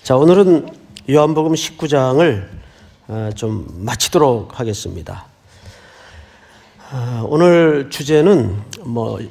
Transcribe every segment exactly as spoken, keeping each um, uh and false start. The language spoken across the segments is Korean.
자, 오늘은 요한복음 십구 장을 좀 마치도록 하겠습니다. 오늘 주제는 뭐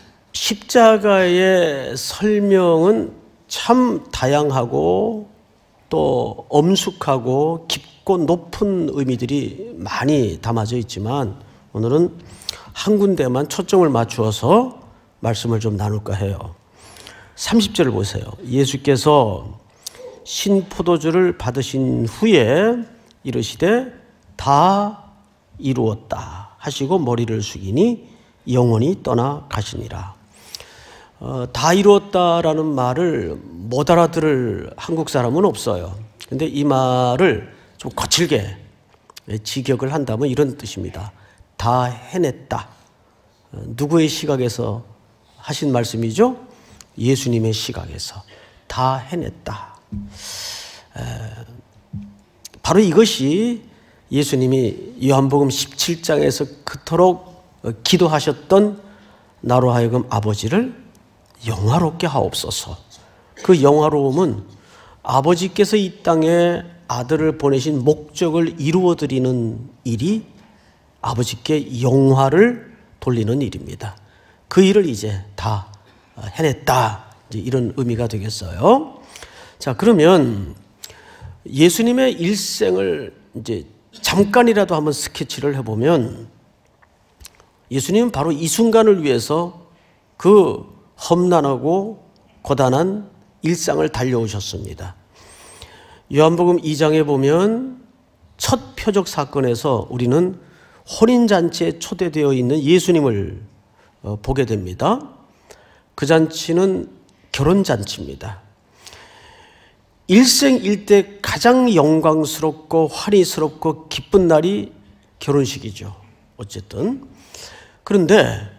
십자가의 설명은 참 다양하고 또 엄숙하고 깊고 높은 의미들이 많이 담아져 있지만 오늘은 한 군데만 초점을 맞추어서 말씀을 좀 나눌까 해요. 삼십 절을 보세요. 예수께서 신포도주를 받으신 후에 이르시되 다 이루었다 하시고 머리를 숙이니 영원히 떠나 가시니라. 어, 다 이루었다라는 말을 못 알아들을 한국 사람은 없어요. 근데 이 말을 좀 거칠게 직역을 한다면 이런 뜻입니다. 다 해냈다. 어, 누구의 시각에서 하신 말씀이죠? 예수님의 시각에서 다 해냈다. 에, 바로 이것이 예수님이 요한복음 십칠 장에서 그토록 기도하셨던 나로 하여금 아버지를 영화롭게 하옵소서. 그 영화로움은 아버지께서 이 땅에 아들을 보내신 목적을 이루어드리는 일이 아버지께 영화를 돌리는 일입니다. 그 일을 이제 다 해냈다. 이제 이런 의미가 되겠어요. 자, 그러면 예수님의 일생을 이제 잠깐이라도 한번 스케치를 해보면 예수님은 바로 이 순간을 위해서 그 험난하고 고단한 일상을 달려오셨습니다. 요한복음 이 장에 보면 첫 표적 사건에서 우리는 혼인잔치에 초대되어 있는 예수님을 보게 됩니다. 그 잔치는 결혼잔치입니다. 일생일대 가장 영광스럽고 환희스럽고 기쁜 날이 결혼식이죠. 어쨌든. 그런데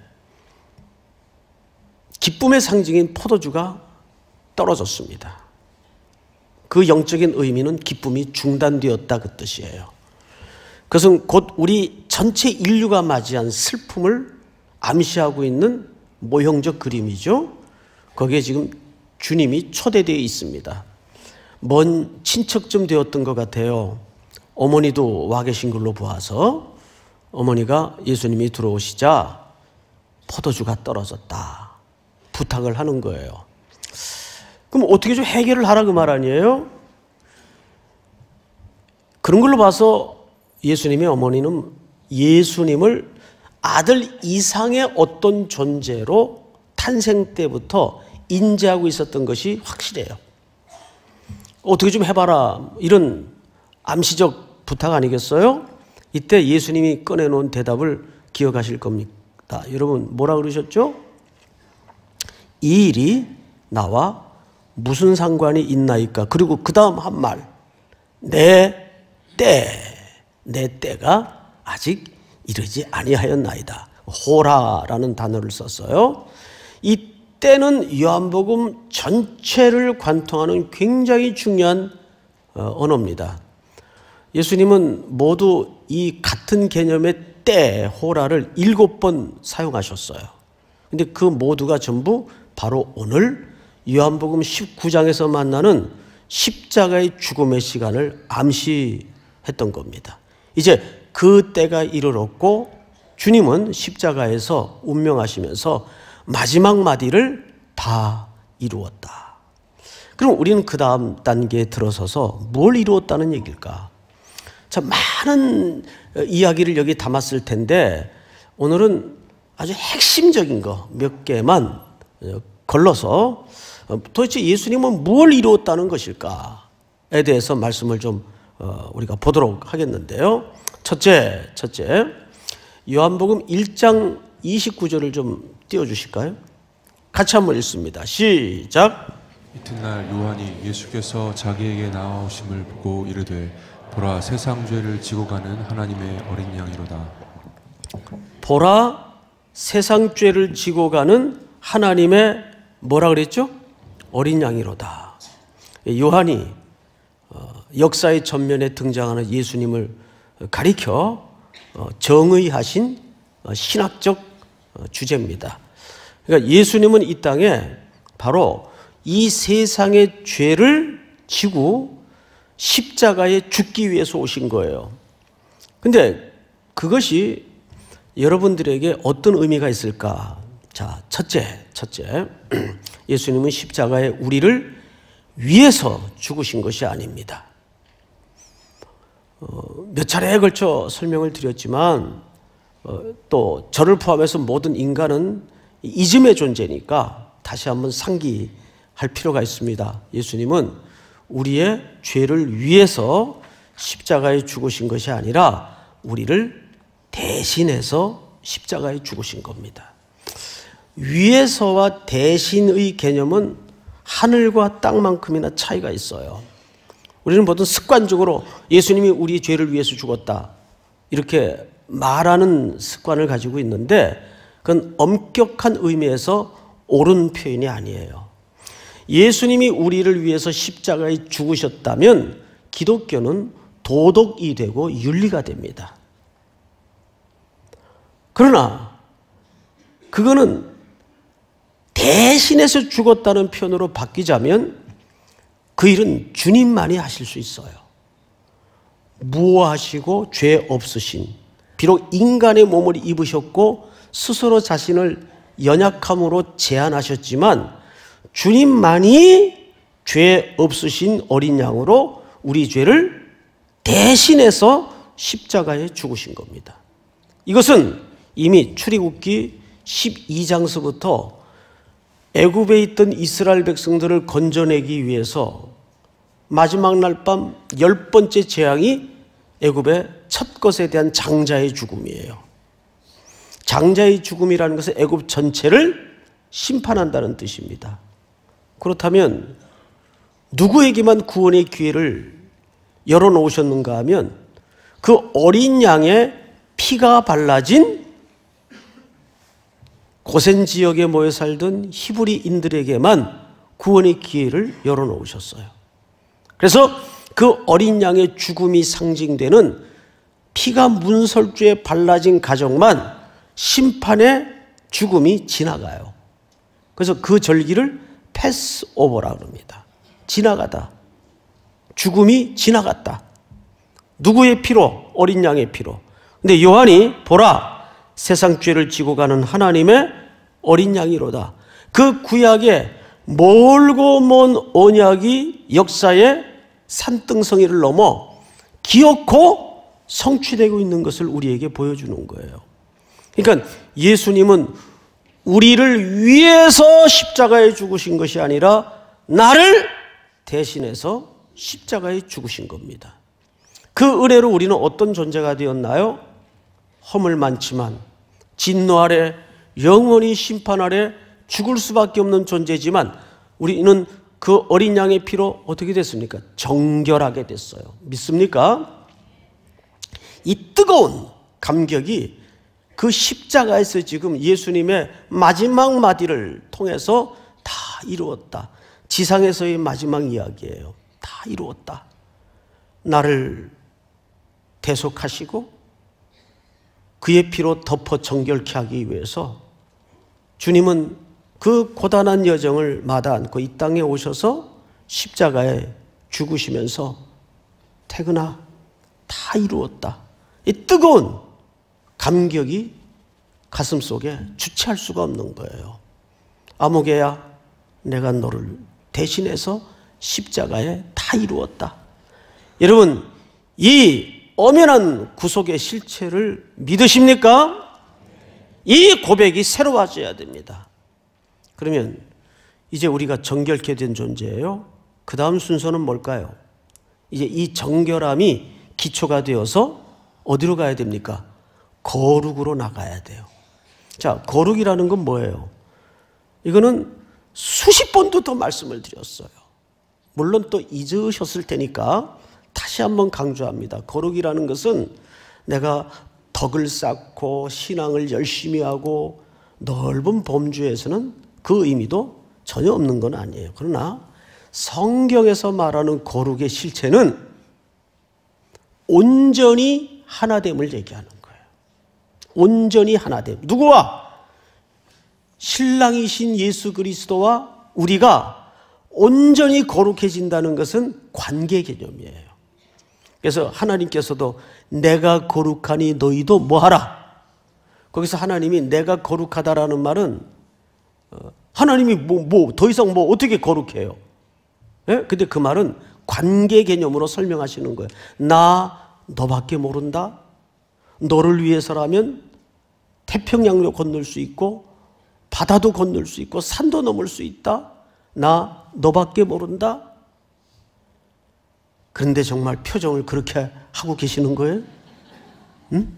기쁨의 상징인 포도주가 떨어졌습니다. 그 영적인 의미는 기쁨이 중단되었다 그 뜻이에요. 그것은 곧 우리 전체 인류가 맞이한 슬픔을 암시하고 있는 모형적 그림이죠. 거기에 지금 주님이 초대되어 있습니다. 먼 친척쯤 되었던 것 같아요. 어머니도 와 계신 걸로 보아서 어머니가 예수님이 들어오시자 포도주가 떨어졌다 부탁을 하는 거예요. 그럼 어떻게 좀 해결을 하라 그 말 아니에요? 그런 걸로 봐서 예수님의 어머니는 예수님을 아들 이상의 어떤 존재로 탄생 때부터 인지하고 있었던 것이 확실해요. 어떻게 좀 해봐라 이런 암시적 부탁 아니겠어요? 이때 예수님이 꺼내놓은 대답을 기억하실 겁니다. 여러분 뭐라 그러셨죠? 이 일이 나와 무슨 상관이 있나이까? 그리고 그 다음 한 말, 내 때, 내 때가 아직 이르지 아니하였나이다. 호라라는 단어를 썼어요. 이 때는 요한복음 전체를 관통하는 굉장히 중요한 언어입니다. 예수님은 모두 이 같은 개념의 때, 호라를 일곱 번 사용하셨어요. 근데 그 모두가 전부 바로 오늘 요한복음 십구 장에서 만나는 십자가의 죽음의 시간을 암시했던 겁니다. 이제 그 때가 이르렀고 주님은 십자가에서 운명하시면서 마지막 마디를 다 이루었다. 그럼 우리는 그 다음 단계에 들어서서 뭘 이루었다는 얘기일까? 참 많은 이야기를 여기 담았을 텐데 오늘은 아주 핵심적인 거 몇 개만 걸러서 도대체 예수님은 뭘 이루었다는 것일까에 대해서 말씀을 좀 우리가 보도록 하겠는데요. 첫째, 첫째, 요한복음 일 장 이십구 절을 좀 띄워주실까요? 같이 한번 읽습니다. 시작. 이튿날 요한이 예수께서 자기에게 나아오심을 보고 이르되 보라 세상 죄를 지고 가는 하나님의 어린 양이로다. 보라 세상 죄를 지고 가는 하나님의 뭐라 그랬죠? 어린 양이로다. 요한이 역사의 전면에 등장하는 예수님을 가리켜 정의하신 신학적 주제입니다. 그러니까 예수님은 이 땅에 바로 이 세상의 죄를 지고 십자가에 죽기 위해서 오신 거예요. 근데 그것이 여러분들에게 어떤 의미가 있을까? 자, 첫째, 첫째. 예수님은 십자가에 우리를 위해서 죽으신 것이 아닙니다. 어, 몇 차례에 걸쳐 설명을 드렸지만 어, 또 저를 포함해서 모든 인간은 이즘의 존재니까 다시 한번 상기할 필요가 있습니다. 예수님은 우리의 죄를 위해서 십자가에 죽으신 것이 아니라 우리를 대신해서 십자가에 죽으신 겁니다. 위에서와 대신의 개념은 하늘과 땅만큼이나 차이가 있어요. 우리는 보통 습관적으로 예수님이 우리 죄를 위해서 죽었다 이렇게 말하는 습관을 가지고 있는데 그건 엄격한 의미에서 옳은 표현이 아니에요. 예수님이 우리를 위해서 십자가에 죽으셨다면 기독교는 도덕이 되고 윤리가 됩니다. 그러나 그거는 대신해서 죽었다는 표현으로 바뀌자면 그 일은 주님만이 하실 수 있어요. 무엇하시고 죄 없으신, 비록 인간의 몸을 입으셨고 스스로 자신을 연약함으로 제한하셨지만 주님만이 죄 없으신 어린 양으로 우리 죄를 대신해서 십자가에 죽으신 겁니다. 이것은 이미 출애굽기 십이 장서부터 애굽에 있던 이스라엘 백성들을 건져내기 위해서 마지막 날 밤 열 번째 재앙이 애굽의 첫 것에 대한 장자의 죽음이에요. 장자의 죽음이라는 것은 애굽 전체를 심판한다는 뜻입니다. 그렇다면 누구에게만 구원의 기회를 열어놓으셨는가 하면 그 어린 양의 피가 발라진 고센 지역에 모여 살던 히브리인들에게만 구원의 기회를 열어놓으셨어요. 그래서 그 어린 양의 죽음이 상징되는 피가 문설주에 발라진 가정만 심판의 죽음이 지나가요. 그래서 그 절기를 패스오버라 그럽니다. 지나가다. 죽음이 지나갔다. 누구의 피로? 어린 양의 피로. 근데 요한이 보라 세상 죄를 지고 가는 하나님의 어린 양이로다. 그 구약의 멀고 먼 언약이 역사의 산등성이를 넘어 기어코 성취되고 있는 것을 우리에게 보여주는 거예요. 그러니까 예수님은 우리를 위해서 십자가에 죽으신 것이 아니라 나를 대신해서 십자가에 죽으신 겁니다. 그 은혜로 우리는 어떤 존재가 되었나요? 허물 많지만 진노 아래 영원히 심판 아래 죽을 수밖에 없는 존재지만 우리는 그 어린 양의 피로 어떻게 됐습니까? 정결하게 됐어요. 믿습니까? 이 뜨거운 감격이 그 십자가에서 지금 예수님의 마지막 마디를 통해서 다 이루었다. 지상에서의 마지막 이야기예요. 다 이루었다. 나를 대속하시고 그의 피로 덮어 정결케 하기 위해서 주님은 그 고단한 여정을 마다 않고 이 땅에 오셔서 십자가에 죽으시면서 태근아 다 이루었다. 이 뜨거운 감격이 가슴속에 주체할 수가 없는 거예요. 아무개야 내가 너를 대신해서 십자가에 다 이루었다. 여러분 이 엄연한 구속의 실체를 믿으십니까? 이 고백이 새로워져야 됩니다. 그러면 이제 우리가 정결케 된 존재예요. 그 다음 순서는 뭘까요? 이제 이 정결함이 기초가 되어서 어디로 가야 됩니까? 거룩으로 나가야 돼요. 자, 거룩이라는 건 뭐예요? 이거는 수십 번도 더 말씀을 드렸어요. 물론 또 잊으셨을 테니까 다시 한번 강조합니다. 거룩이라는 것은 내가 덕을 쌓고 신앙을 열심히 하고 넓은 범주에서는 그 의미도 전혀 없는 건 아니에요. 그러나 성경에서 말하는 거룩의 실체는 온전히 하나됨을 얘기하는 거예요. 온전히 하나됨. 누구와? 신랑이신 예수 그리스도와 우리가 온전히 거룩해진다는 것은 관계 개념이에요. 그래서 하나님께서도 내가 거룩하니 너희도 뭐하라. 거기서 하나님이 내가 거룩하다라는 말은 하나님이 뭐, 뭐, 더 이상 뭐 어떻게 거룩해요? 예? 근데 그 말은 관계 개념으로 설명하시는 거예요. 나 너밖에 모른다. 너를 위해서라면 태평양도 건널 수 있고 바다도 건널 수 있고 산도 넘을 수 있다. 나 너밖에 모른다. 그런데 정말 표정을 그렇게 하고 계시는 거예요? 응?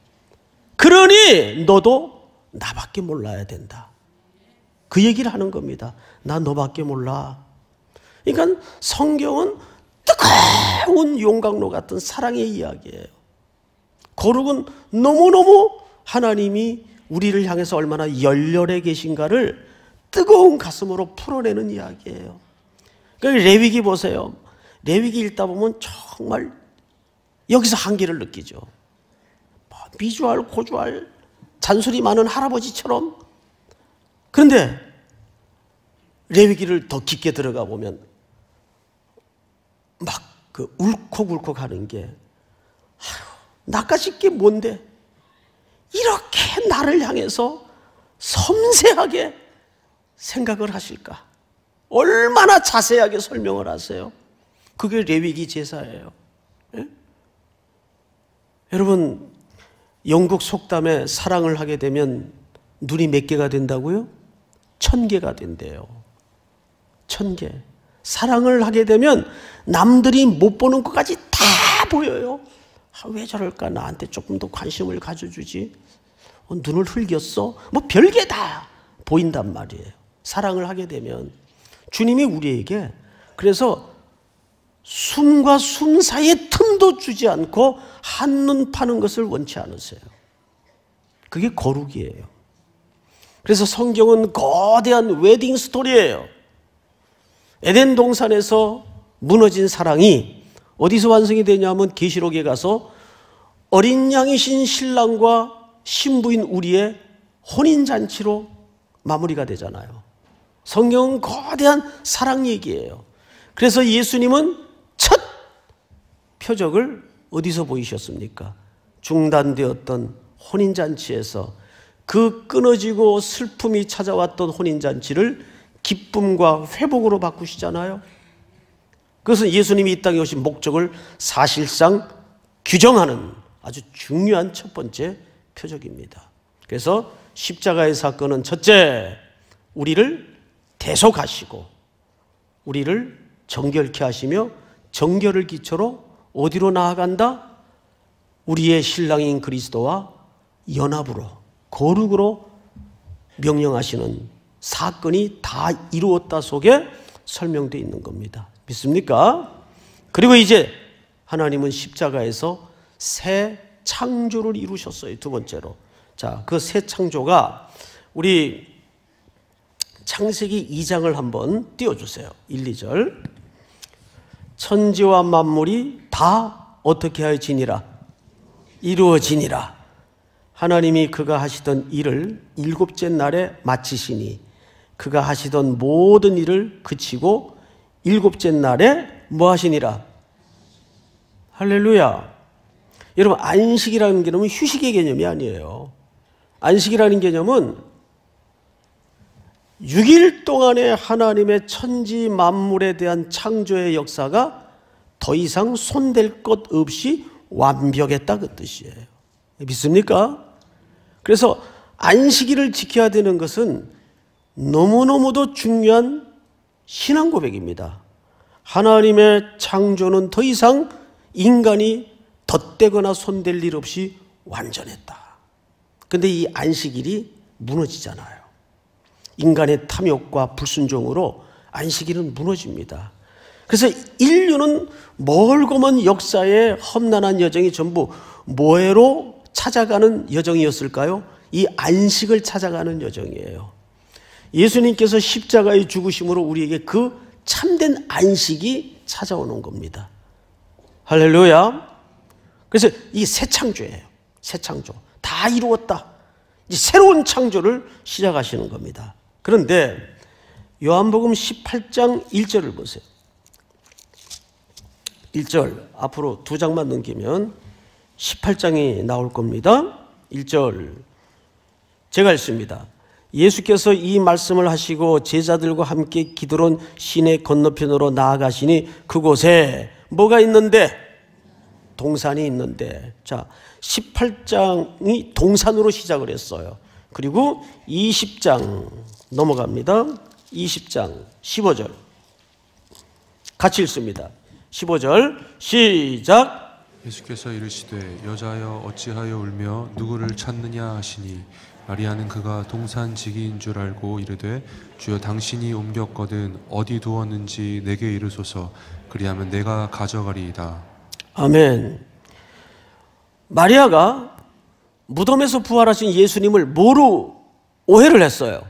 그러니 너도 나밖에 몰라야 된다. 그 얘기를 하는 겁니다. 나 너밖에 몰라. 그러니까 성경은 뜨거운 용광로 같은 사랑의 이야기예요. 거룩은 너무너무 하나님이 우리를 향해서 얼마나 열렬해 계신가를 뜨거운 가슴으로 풀어내는 이야기예요. 그러니까 레위기 보세요. 레위기 읽다 보면 정말 여기서 한계를 느끼죠. 미주알 고주알 잔소리 많은 할아버지처럼. 그런데 레위기를 더 깊게 들어가 보면 막 그 울컥울컥 하는 게, 아유, 나까짓 게 뭔데 이렇게 나를 향해서 섬세하게 생각을 하실까? 얼마나 자세하게 설명을 하세요. 그게 레위기 제사예요. 예? 여러분, 영국 속담에 사랑을 하게 되면 눈이 몇 개가 된다고요? 천 개가 된대요. 천 개. 사랑을 하게 되면 남들이 못 보는 것까지 다 보여요. 아, 왜 저럴까? 나한테 조금 더 관심을 가져주지. 어, 눈을 흘겼어? 뭐 별게 다 보인단 말이에요. 사랑을 하게 되면. 주님이 우리에게 그래서 숨과 숨 사이에 틈도 주지 않고 한눈 파는 것을 원치 않으세요. 그게 거룩이에요. 그래서 성경은 거대한 웨딩 스토리예요. 에덴 동산에서 무너진 사랑이 어디서 완성이 되냐면 계시록에 가서 어린 양이신 신랑과 신부인 우리의 혼인잔치로 마무리가 되잖아요. 성경은 거대한 사랑 얘기예요. 그래서 예수님은 첫 표적을 어디서 보이셨습니까? 중단되었던 혼인잔치에서 그 끊어지고 슬픔이 찾아왔던 혼인잔치를 기쁨과 회복으로 바꾸시잖아요. 그것은 예수님이 이 땅에 오신 목적을 사실상 규정하는 아주 중요한 첫 번째 표적입니다. 그래서 십자가의 사건은 첫째, 우리를 대속하시고 우리를 정결케 하시며 정결을 기초로 어디로 나아간다? 우리의 신랑인 그리스도와 연합으로, 거룩으로 명령하시는 사건이 다 이루었다 속에 설명되어 있는 겁니다. 믿습니까? 그리고 이제 하나님은 십자가에서 새 창조를 이루셨어요. 두 번째로. 자, 그 새 창조가 우리 창세기 이 장을 한번 띄워주세요. 일, 이 절. 천지와 만물이 다 어떻게 하여지니라? 이루어지니라. 하나님이 그가 하시던 일을 일곱째 날에 마치시니 그가 하시던 모든 일을 그치고 일곱째 날에 뭐 하시니라? 할렐루야. 여러분, 안식이라는 개념은 휴식의 개념이 아니에요. 안식이라는 개념은 육 일 동안의 하나님의 천지 만물에 대한 창조의 역사가 더 이상 손댈 것 없이 완벽했다 그 뜻이에요. 믿습니까? 그래서 안식일을 지켜야 되는 것은 너무너무도 중요한 신앙 고백입니다. 하나님의 창조는 더 이상 인간이 덧대거나 손댈 일 없이 완전했다. 그런데 이 안식일이 무너지잖아요. 인간의 탐욕과 불순종으로 안식일은 무너집니다. 그래서 인류는 멀고 먼 역사의 험난한 여정이 전부 뭐로 찾아가는 여정이었을까요? 이 안식을 찾아가는 여정이에요. 예수님께서 십자가의 죽으심으로 우리에게 그 참된 안식이 찾아오는 겁니다. 할렐루야. 그래서 이 새 창조예요. 새 창조. 다 이루었다. 이제 새로운 창조를 시작하시는 겁니다. 그런데 요한복음 십팔 장 일 절을 보세요. 일 절 앞으로 두 장만 넘기면 십팔 장이 나올 겁니다. 일 절 제가 읽습니다. 예수께서 이 말씀을 하시고 제자들과 함께 기드론 시내 건너편으로 나아가시니 그곳에 뭐가 있는데? 동산이 있는데. 자, 십팔 장이 동산으로 시작을 했어요. 그리고 이십 장 넘어갑니다. 이십 장 십오 절 같이 읽습니다. 십오 절 시작. 예수께서 이르시되 여자여 어찌하여 울며 누구를 찾느냐 하시니 마리아는 그가 동산지기인 줄 알고 이르되 주여 당신이 옮겼거든 어디 두었는지 내게 이르소서 그리하면 내가 가져가리이다. 아멘. 마리아가 무덤에서 부활하신 예수님을 뭐로 오해를 했어요?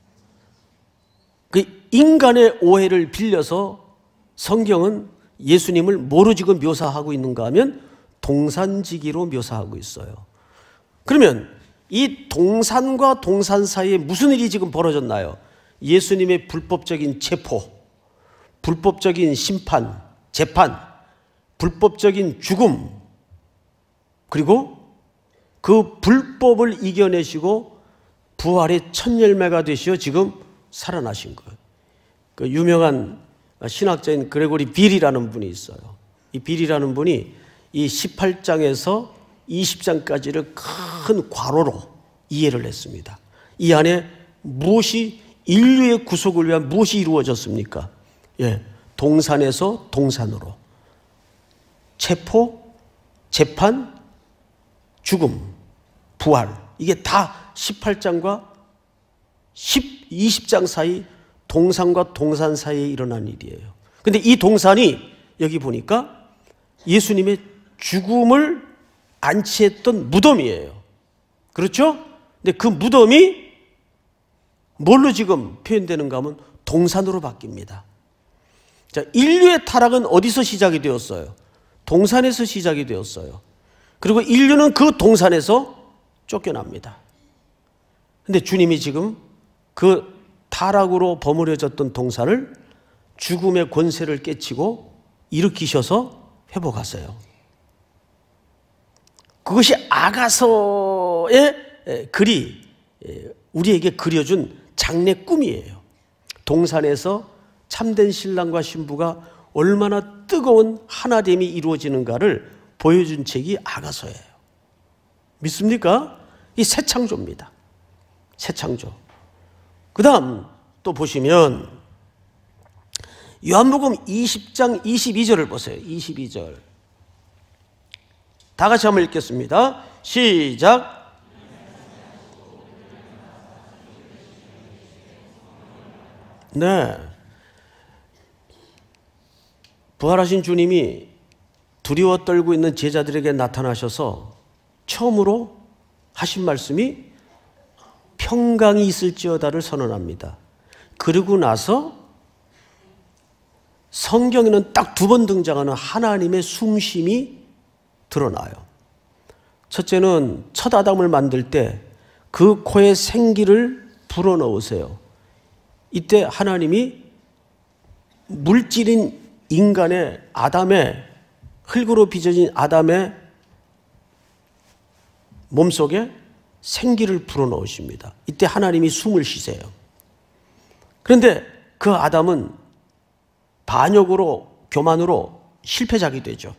그 인간의 오해를 빌려서 성경은 예수님을 뭐로 지금 묘사하고 있는가 하면 동산지기로 묘사하고 있어요. 그러면 이 동산과 동산 사이에 무슨 일이 지금 벌어졌나요? 예수님의 불법적인 체포, 불법적인 심판, 재판, 불법적인 죽음, 그리고 그 불법을 이겨내시고 부활의 첫 열매가 되시어 지금 살아나신 거예요. 그 유명한 신학자인 그레고리 빌이라는 분이 있어요. 이 빌이라는 분이 이 십팔 장에서 이십 장까지를 큰 괄호로 이해를 했습니다. 이 안에 무엇이 인류의 구속을 위한 무엇이 이루어졌습니까? 예, 동산에서 동산으로 체포, 재판, 죽음, 부활, 이게 다 십팔 장과 이십 장 사이 동산과 동산 사이에 일어난 일이에요. 근데 이 동산이 여기 보니까 예수님의 죽음을 안치했던 무덤이에요. 그렇죠? 근데 그 무덤이 뭘로 지금 표현되는가 하면 동산으로 바뀝니다. 자, 인류의 타락은 어디서 시작이 되었어요? 동산에서 시작이 되었어요. 그리고 인류는 그 동산에서 쫓겨납니다. 근데 주님이 지금 그 타락으로 버무려졌던 동산을 죽음의 권세를 깨치고 일으키셔서 회복하세요. 그것이 아가서의 글이 우리에게 그려준 장래 꿈이에요. 동산에서 참된 신랑과 신부가 얼마나 뜨거운 하나됨이 이루어지는가를 보여준 책이 아가서예요. 믿습니까? 이 새 창조입니다. 새 창조. 그 다음 또 보시면 요한복음 이십 장 이십이 절을 보세요. 이십이 절. 다 같이 한번 읽겠습니다. 시작. 네. 부활하신 주님이 두려워 떨고 있는 제자들에게 나타나셔서 처음으로 하신 말씀이 평강이 있을지어다를 선언합니다. 그리고 나서 성경에는 딱 두 번 등장하는 하나님의 숨심이 드러나요. 첫째는 첫 아담을 만들 때 그 코에 생기를 불어넣으세요. 이때 하나님이 물질인 인간의 아담의 흙으로 빚어진 아담의 몸속에 생기를 불어넣으십니다. 이때 하나님이 숨을 쉬세요. 그런데 그 아담은 반역으로 교만으로 실패작이 되죠.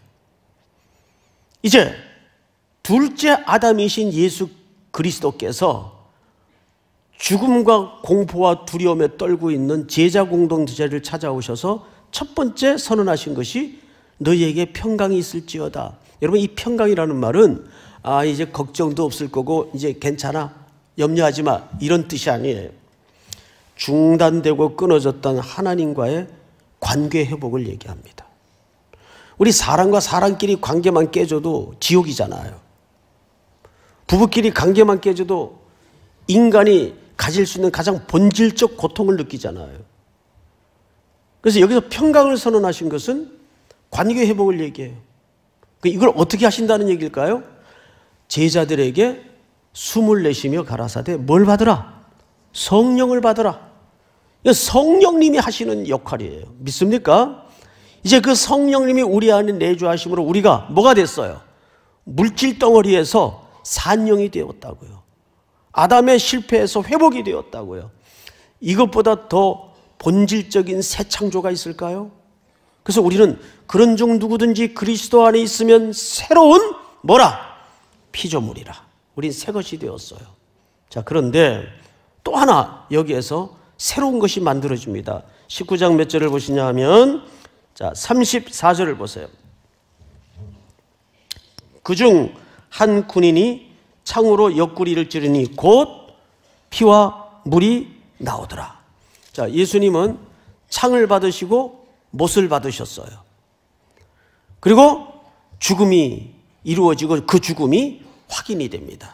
이제 둘째 아담이신 예수 그리스도께서 죽음과 공포와 두려움에 떨고 있는 제자 공동체를 찾아오셔서 첫 번째 선언하신 것이 너희에게 평강이 있을지어다. 여러분, 이 평강이라는 말은 아 이제 걱정도 없을 거고 이제 괜찮아, 염려하지 마, 이런 뜻이 아니에요. 중단되고 끊어졌던 하나님과의 관계 회복을 얘기합니다. 우리 사람과 사람끼리 관계만 깨져도 지옥이잖아요. 부부끼리 관계만 깨져도 인간이 가질 수 있는 가장 본질적 고통을 느끼잖아요. 그래서 여기서 평강을 선언하신 것은 관계 회복을 얘기해요. 이걸 어떻게 하신다는 얘기일까요? 제자들에게 숨을 내쉬며 가라사대 뭘 받으라? 성령을 받으라. 성령님이 하시는 역할이에요. 믿습니까? 이제 그 성령님이 우리 안에 내주하심으로 우리가 뭐가 됐어요? 물질 덩어리에서 산영이 되었다고요. 아담의 실패에서 회복이 되었다고요. 이것보다 더 본질적인 새 창조가 있을까요? 그래서 우리는 그런 중 누구든지 그리스도 안에 있으면 새로운 뭐라? 피조물이라. 우린 새 것이 되었어요. 자, 그런데 또 하나 여기에서 새로운 것이 만들어집니다. 십구 장 몇 절을 보시냐 하면 자, 삼십사 절을 보세요. 그중 한 군인이 창으로 옆구리를 찌르니 곧 피와 물이 나오더라. 자, 예수님은 창을 받으시고 못을 받으셨어요. 그리고 죽음이 이루어지고 그 죽음이 확인이 됩니다.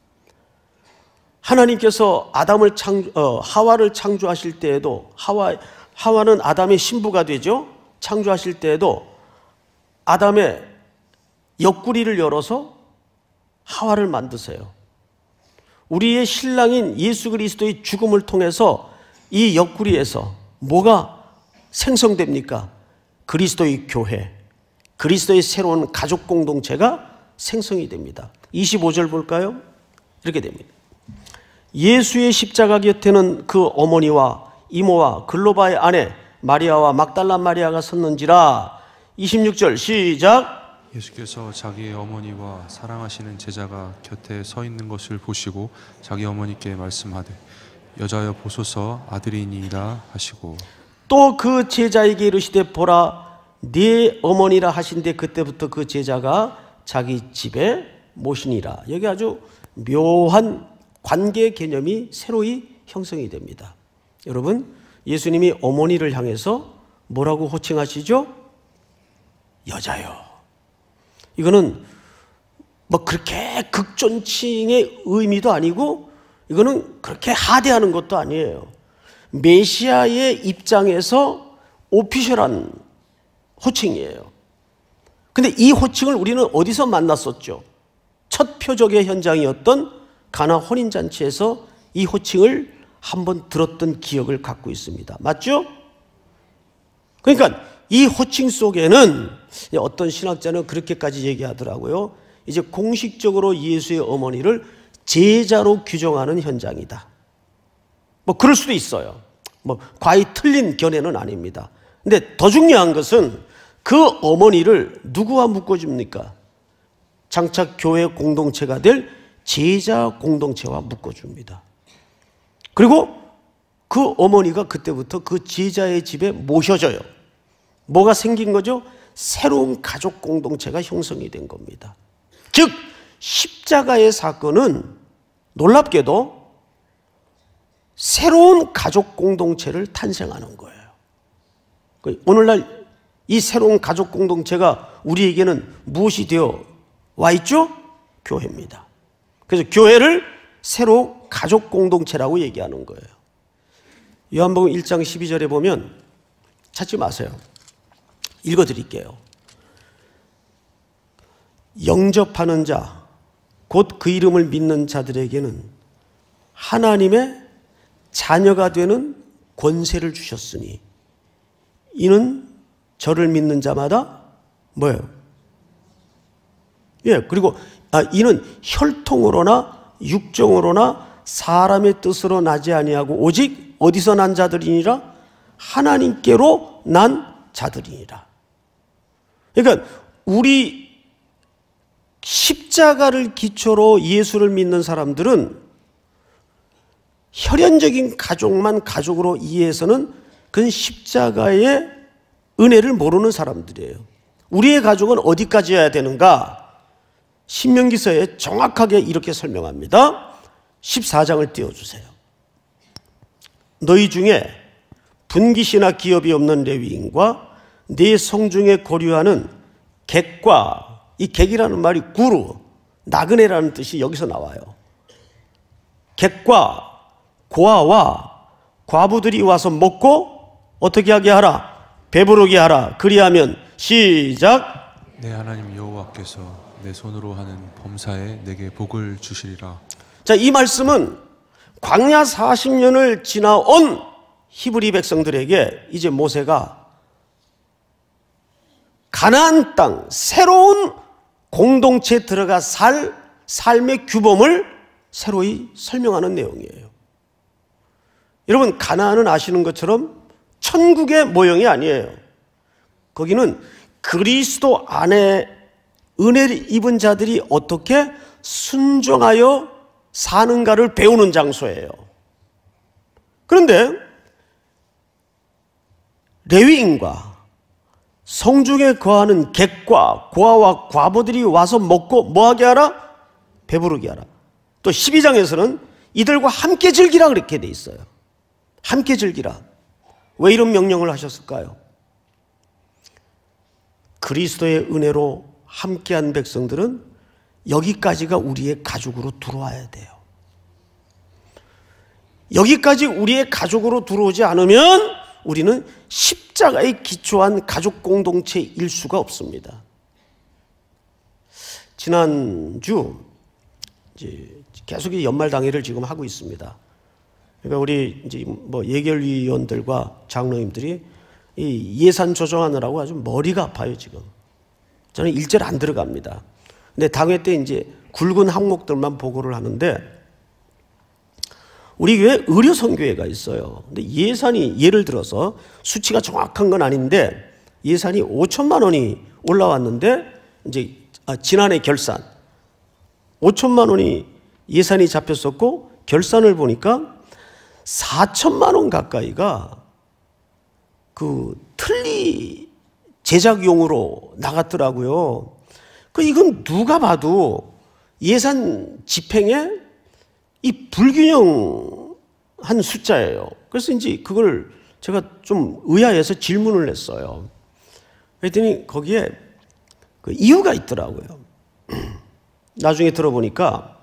하나님께서 아담을 창, 어, 하와를 창조하실 때에도 하와, 하와는 아담의 신부가 되죠. 창조하실 때에도 아담의 옆구리를 열어서 하와를 만드세요. 우리의 신랑인 예수 그리스도의 죽음을 통해서 이 옆구리에서 뭐가 생성됩니까? 그리스도의 교회, 그리스도의 새로운 가족 공동체가 생성이 됩니다. 이십오 절 볼까요? 이렇게 됩니다. 예수의 십자가 곁에는 그 어머니와 이모와 글로바의 아내 마리아와 막달라 마리아가 섰는지라. 이십육 절 시작. 예수께서 자기의 어머니와 사랑하시는 제자가 곁에 서 있는 것을 보시고 자기 어머니께 말씀하되 여자여 보소서 아들이니이다 하시고 또 그 제자에게 이르시되 보라 네 어머니라 하신데 그때부터 그 제자가 자기 집에 모시니라. 여기 아주 묘한 관계 개념이 새로이 형성이 됩니다. 여러분, 예수님이 어머니를 향해서 뭐라고 호칭하시죠? 여자요. 이거는 뭐 그렇게 극존칭의 의미도 아니고 이거는 그렇게 하대하는 것도 아니에요. 메시아의 입장에서 오피셜한 호칭이에요. 근데 이 호칭을 우리는 어디서 만났었죠? 첫 표적의 현장이었던 가나 혼인잔치에서 이 호칭을 한번 들었던 기억을 갖고 있습니다. 맞죠? 그러니까 이 호칭 속에는 어떤 신학자는 그렇게까지 얘기하더라고요. 이제 공식적으로 예수의 어머니를 제자로 규정하는 현장이다. 뭐 그럴 수도 있어요. 뭐 과히 틀린 견해는 아닙니다. 근데 더 중요한 것은 그 어머니를 누구와 묶어줍니까? 장차 교회 공동체가 될 제자 공동체와 묶어줍니다. 그리고 그 어머니가 그때부터 그 제자의 집에 모셔져요. 뭐가 생긴 거죠? 새로운 가족 공동체가 형성이 된 겁니다. 즉 십자가의 사건은 놀랍게도 새로운 가족 공동체를 탄생하는 거예요. 오늘날 이 새로운 가족 공동체가 우리에게는 무엇이 되어 와 있죠? 교회입니다. 그래서 교회를 새로 가족 공동체라고 얘기하는 거예요. 요한복음 일 장 십이 절에 보면 찾지 마세요. 읽어드릴게요. 영접하는 자, 곧 그 이름을 믿는 자들에게는 하나님의 자녀가 되는 권세를 주셨으니 이는 저를 믿는 자마다 뭐예요? 예, 그리고 아, 이는 혈통으로나 육정으로나 사람의 뜻으로 나지 아니하고 오직 어디서 난 자들이니라? 하나님께로 난 자들이니라. 그러니까 우리 십자가를 기초로 예수를 믿는 사람들은 혈연적인 가족만 가족으로 이해해서는 그건 십자가의 은혜를 모르는 사람들이에요. 우리의 가족은 어디까지여야 되는가? 신명기서에 정확하게 이렇게 설명합니다. 십사 장을 띄워주세요. 너희 중에 분깃이나 기업이 없는 레위인과 네 성중에 거류하는 객과, 이 객이라는 말이 구루, 나그네라는 뜻이 여기서 나와요. 객과 고아와 과부들이 와서 먹고 어떻게 하게 하라? 배부르게 하라. 그리하면 시작. 내 하나님 여호와께서 내 손으로 하는 범사에 내게 복을 주시리라. 자, 이 말씀은 광야 사십 년을 지나온 히브리 백성들에게 이제 모세가 가나안 땅, 새로운 공동체에 들어가 살 삶의 규범을 새로이 설명하는 내용이에요. 여러분, 가나안은 아시는 것처럼 천국의 모형이 아니에요. 거기는 그리스도 안에 은혜를 입은 자들이 어떻게 순종하여 사는가를 배우는 장소예요. 그런데 레위인과 성중에 거하는 객과 고아와 과부들이 와서 먹고 뭐하게 하라? 배부르게 하라. 또 십이 장에서는 이들과 함께 즐기라 그렇게 돼 있어요. 함께 즐기라. 왜 이런 명령을 하셨을까요? 그리스도의 은혜로 함께한 백성들은 여기까지가 우리의 가족으로 들어와야 돼요. 여기까지 우리의 가족으로 들어오지 않으면 우리는 십자가에 기초한 가족 공동체일 수가 없습니다. 지난주 이제 계속 연말 당회를 지금 하고 있습니다. 그러니까 우리 이제 뭐 예결위원들과 장로님들이 이 예산 조정하느라고 아주 머리가 아파요, 지금. 저는 일절 안 들어갑니다. 근데 당회 때 이제 굵은 항목들만 보고를 하는데, 우리 교회 의료선교회가 있어요. 근데 예산이 예를 들어서 수치가 정확한 건 아닌데 예산이 오천만 원이 올라왔는데 이제 아, 지난해 결산 오천만 원이 예산이 잡혔었고 결산을 보니까 사천만 원 가까이가 그 틀니 제작용으로 나갔더라고요. 그 이건 누가 봐도 예산 집행에 이 불균형한 숫자예요. 그래서 이제 그걸 제가 좀 의아해서 질문을 했어요. 그랬더니 거기에 그 이유가 있더라고요. 나중에 들어보니까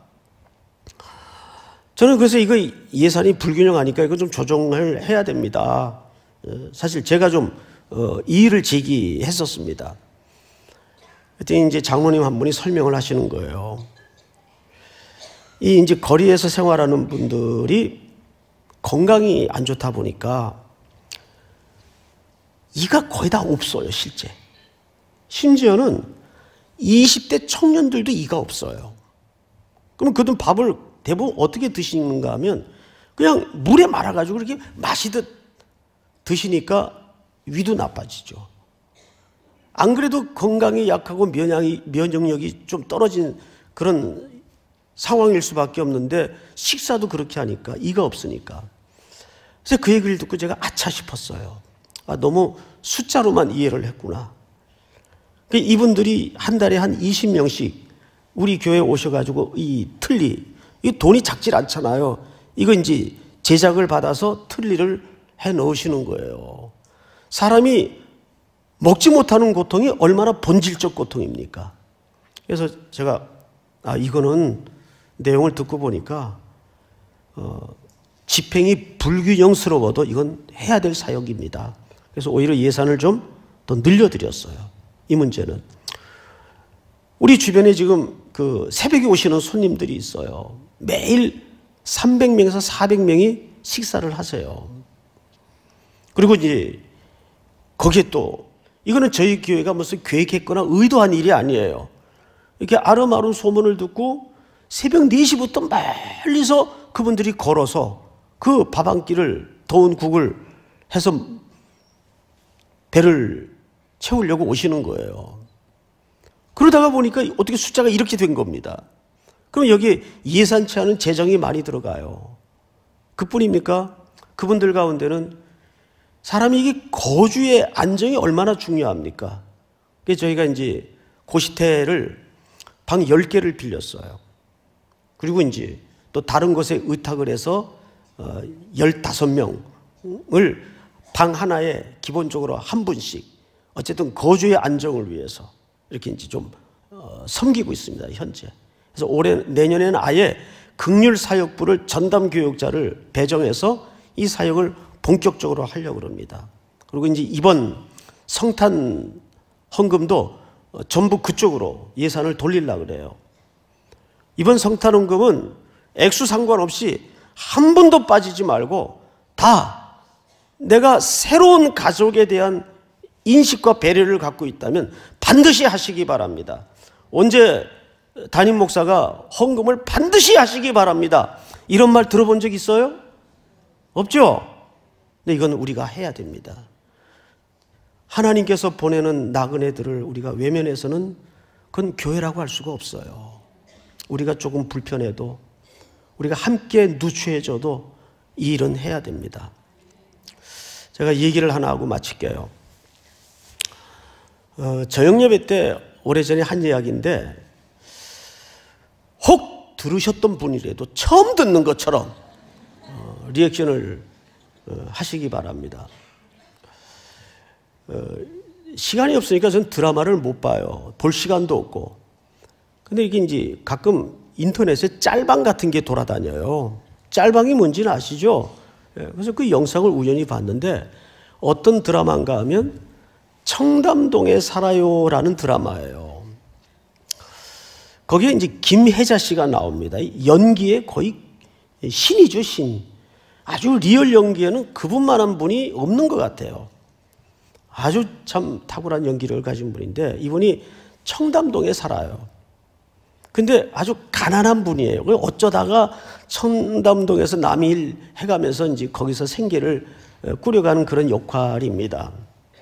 저는 그래서 이거 예산이 불균형하니까 이거 좀 조정을 해야 됩니다. 사실 제가 좀 이의를 제기했었습니다. 그랬더니 이제 장로님 한 분이 설명을 하시는 거예요. 이 이제 거리에서 생활하는 분들이 건강이 안 좋다 보니까 이가 거의 다 없어요, 실제. 심지어는 이십 대 청년들도 이가 없어요. 그럼 그들 밥을 대부분 어떻게 드시는가 하면 그냥 물에 말아가지고 이렇게 마시듯 드시니까 위도 나빠지죠. 안 그래도 건강이 약하고 면역이, 면역력이 좀 떨어진 그런 상황일 수밖에 없는데 식사도 그렇게 하니까 이가 없으니까. 그래서 그 얘기를 듣고 제가 아차 싶었어요. 아, 너무 숫자로만 이해를 했구나. 이분들이 한 달에 한 이십 명씩 우리 교회에 오셔가지고 이 틀니, 이 돈이 작질 않잖아요. 이거 이제 제작을 받아서 틀니를 해 넣으시는 거예요. 사람이 먹지 못하는 고통이 얼마나 본질적 고통입니까? 그래서 제가 아 이거는 내용을 듣고 보니까 어, 집행이 불균형스러워도 이건 해야 될 사역입니다. 그래서 오히려 예산을 좀 더 늘려드렸어요. 이 문제는. 우리 주변에 지금 그 새벽에 오시는 손님들이 있어요. 매일 삼백 명에서 사백 명이 식사를 하세요. 그리고 이제 거기에 또 이거는 저희 교회가 무슨 계획했거나 의도한 일이 아니에요. 이렇게 아름아름 소문을 듣고 새벽 네 시부터 멀리서 그분들이 걸어서 그 밥 한 끼를 더운 국을 해서 배를 채우려고 오시는 거예요. 그러다가 보니까 어떻게 숫자가 이렇게 된 겁니다. 그럼 여기에 예산치 않은 재정이 많이 들어가요. 그뿐입니까? 그분들 가운데는 사람이 이게 거주의 안정이 얼마나 중요합니까? 그래서 저희가 이제 고시텔을 방 열 개를 빌렸어요. 그리고 이제 또 다른 곳에 의탁을 해서 열다섯 명을 방 하나에 기본적으로 한 분씩 어쨌든 거주의 안정을 위해서 이렇게 이제 좀 섬기고 있습니다, 현재. 그래서 올해, 내년에는 아예 극률 사역부를 전담 교육자를 배정해서 이 사역을 본격적으로 하려고 합니다. 그리고 이제 이번 성탄 헌금도 전부 그쪽으로 예산을 돌리려고 그래요. 이번 성탄 헌금은 액수 상관없이 한 번도 빠지지 말고 다 내가 새로운 가족에 대한 인식과 배려를 갖고 있다면 반드시 하시기 바랍니다. 언제 담임 목사가 헌금을 반드시 하시기 바랍니다, 이런 말 들어본 적 있어요? 없죠? 근데 이건 우리가 해야 됩니다. 하나님께서 보내는 나그네들을 우리가 외면해서는 그건 교회라고 할 수가 없어요. 우리가 조금 불편해도, 우리가 함께 누추해져도 이 일은 해야 됩니다. 제가 얘기를 하나 하고 마칠게요. 어, 저녁예배 때 오래전에 한 이야기인데, 혹 들으셨던 분이라도 처음 듣는 것처럼 어, 리액션을 어, 하시기 바랍니다. 어, 시간이 없으니까 전 드라마를 못 봐요. 볼 시간도 없고. 근데 이게 이제 가끔 인터넷에 짤방 같은 게 돌아다녀요. 짤방이 뭔지는 아시죠? 예, 그래서 그 영상을 우연히 봤는데 어떤 드라마인가 하면 청담동에 살아요라는 드라마예요. 거기에 이제 김혜자 씨가 나옵니다. 연기에 거의 신이죠, 신. 아주 리얼 연기에는 그분만한 분이 없는 것 같아요. 아주 참 탁월한 연기를 가진 분인데 이분이 청담동에 살아요. 근데 아주 가난한 분이에요. 어쩌다가 청담동에서 남일 해가면서 이제 거기서 생계를 꾸려가는 그런 역할입니다.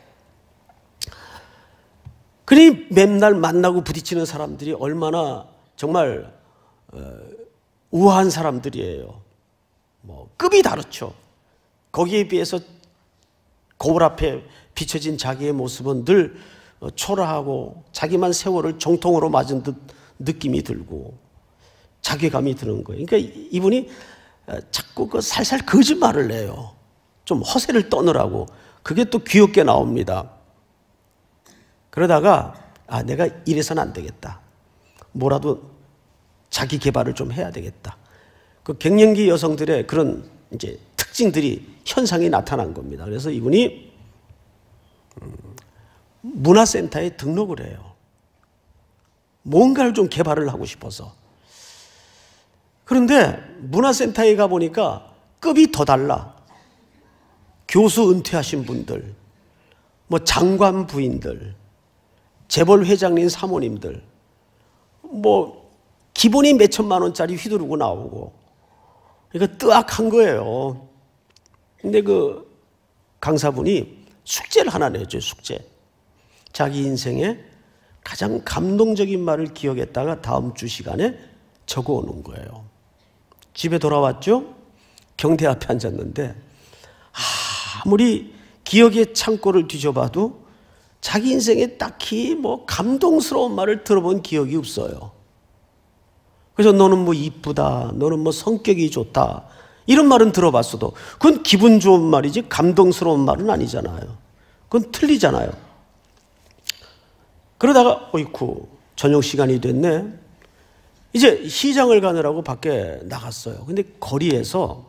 그러니 맨날 만나고 부딪히는 사람들이 얼마나 정말 우아한 사람들이에요. 뭐 급이 다르죠. 거기에 비해서 거울 앞에 비춰진 자기의 모습은 늘 초라하고 자기만 세월을 정통으로 맞은 듯 느낌이 들고 자괴감이 드는 거예요. 그러니까 이분이 자꾸 그 살살 거짓말을 해요. 좀 허세를 떠느라고. 그게 또 귀엽게 나옵니다. 그러다가 아, 내가 이래서는 안 되겠다. 뭐라도 자기 개발을 좀 해야 되겠다. 그 갱년기 여성들의 그런 이제 특징들이 현상이 나타난 겁니다. 그래서 이분이 문화센터에 등록을 해요. 뭔가를 좀 개발을 하고 싶어서. 그런데 문화센터에 가보니까 급이 더 달라. 교수 은퇴하신 분들, 뭐 장관 부인들, 재벌 회장님 사모님들, 뭐 기본이 몇 천만 원짜리 휘두르고 나오고, 이거 뜨악한 거예요. 근데 그 강사분이 숙제를 하나 내줘요, 숙제. 자기 인생에 가장 감동적인 말을 기억했다가 다음 주 시간에 적어 오는 거예요. 집에 돌아왔죠? 경대 앞에 앉았는데 아무리 기억의 창고를 뒤져봐도 자기 인생에 딱히 뭐 감동스러운 말을 들어본 기억이 없어요. 그래서 너는 뭐 이쁘다, 너는 뭐 성격이 좋다, 이런 말은 들어봤어도 그건 기분 좋은 말이지 감동스러운 말은 아니잖아요. 그건 틀리잖아요. 그러다가 어이쿠 저녁 시간이 됐네. 이제 시장을 가느라고 밖에 나갔어요. 근데 거리에서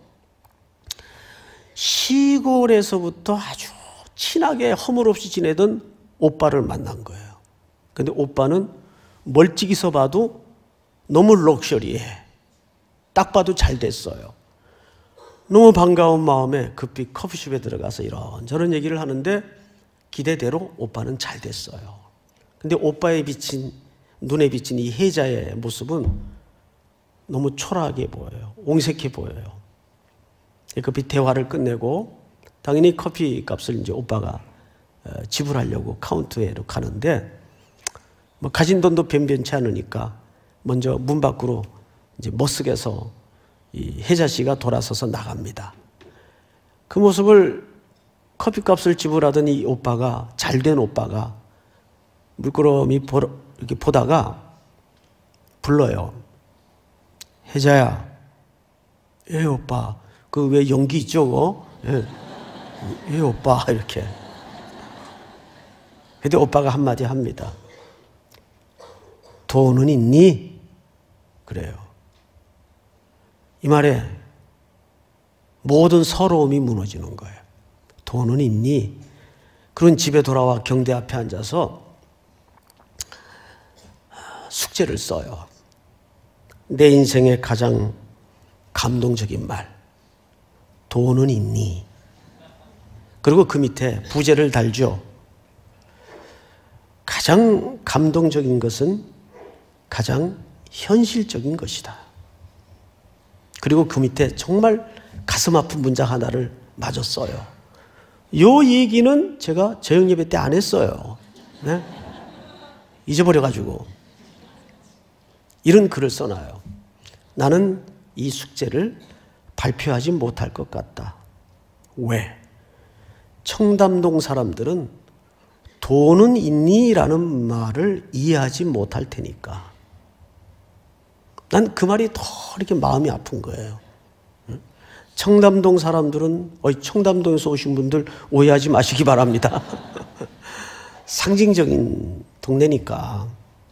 시골에서부터 아주 친하게 허물없이 지내던 오빠를 만난 거예요. 근데 오빠는 멀찍이서 봐도 너무 럭셔리해. 딱 봐도 잘 됐어요. 너무 반가운 마음에 급히 커피숍에 들어가서 이런저런 얘기를 하는데 기대대로 오빠는 잘 됐어요. 근데 오빠의 비친, 눈에 비친 이 혜자의 모습은 너무 초라하게 보여요. 옹색해 보여요. 급히 대화를 끝내고 당연히 커피 값을 이제 오빠가 지불하려고 카운터에로 가는데 뭐 가진 돈도 변변치 않으니까 먼저 문 밖으로 이제 머쓱해서 이 혜자 씨가 돌아서서 나갑니다. 그 모습을 커피 값을 지불하던 이 오빠가, 잘된 오빠가 물끄러미 이렇게 보다가 불러요. 혜자야. 예, 오빠. 그 왜 연기 있죠? 예. 예, 오빠. 이렇게. 근데 오빠가 한마디 합니다. 돈은 있니? 그래요. 이 말에 모든 서러움이 무너지는 거예요. 돈은 있니? 그런 집에 돌아와 경대 앞에 앉아서 숙제를 써요. 내 인생의 가장 감동적인 말. 돈은 있니? 그리고 그 밑에 부제를 달죠. 가장 감동적인 것은 가장 현실적인 것이다. 그리고 그 밑에 정말 가슴 아픈 문장 하나를 마저 써요. 요 얘기는 제가 저녁 예배 때 안 했어요. 네? 잊어버려가지고. 이런 글을 써놔요. 나는 이 숙제를 발표하지 못할 것 같다. 왜? 청담동 사람들은 돈은 있니? 라는 말을 이해하지 못할 테니까. 난 그 말이 더 이렇게 마음이 아픈 거예요. 청담동 사람들은, 어이, 청담동에서 오신 분들 오해하지 마시기 바랍니다. 상징적인 동네니까.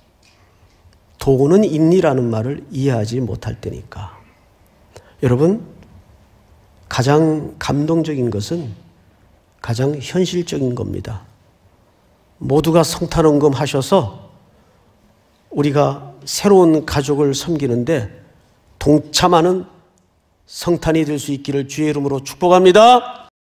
돈은 있니라는 말을 이해하지 못할 때니까. 여러분, 가장 감동적인 것은 가장 현실적인 겁니다. 모두가 성탄원금 하셔서 우리가 새로운 가족을 섬기는데 동참하는 성탄이 될 수 있기를 주의 이름으로 축복합니다.